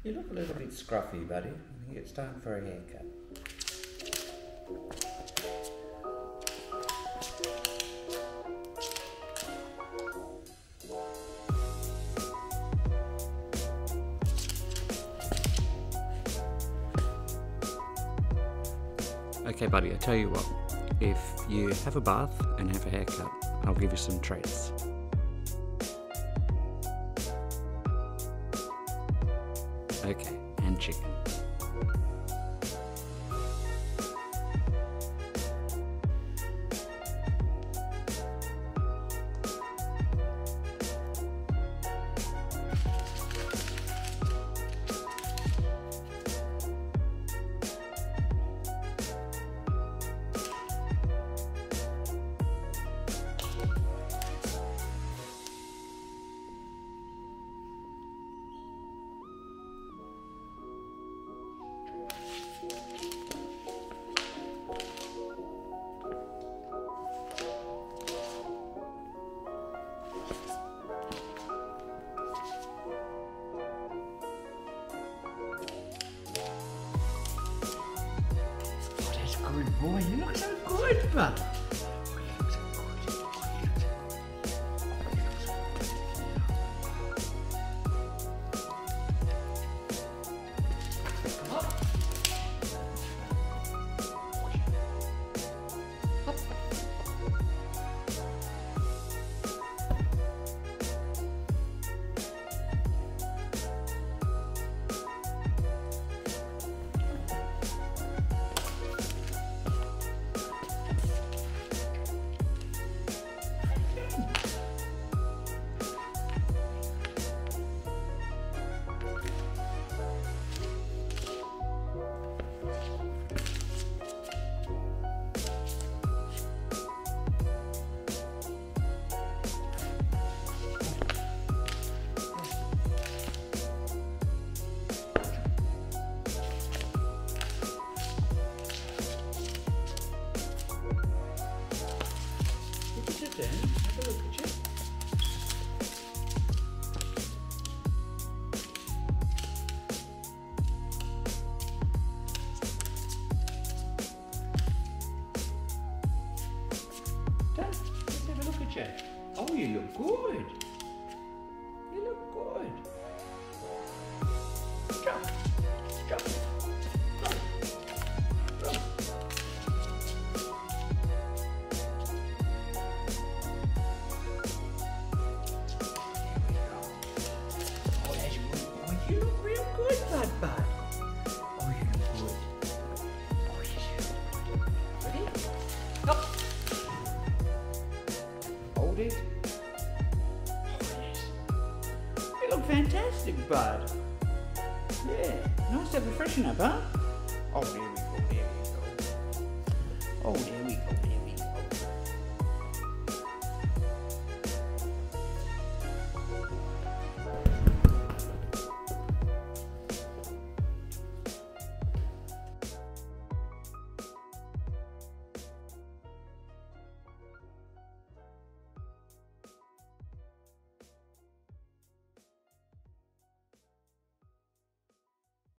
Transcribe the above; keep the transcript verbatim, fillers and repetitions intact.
You look a little bit scruffy, buddy. I think it's time for a haircut. Okay, buddy, I tell you what. If you have a bath and have a haircut, I'll give you some treats. Okay, and chicken. Good boy, you look so good, bud. Oh, you look so good. Oh, you look so good. Come up. Up. Sit down, have a look at you. Dad, let's have a look at you. Oh, you look good. You look good. Jump, jump, jump, jump. You look real good, bud, bud. Oh, you look good. Oh, yes, you look good. Ready? Up. Hold it. Oh, yes. You look fantastic, bud. Yeah. Nice to have a freshen up, huh? Oh, there we go, there we go. Oh, there we go.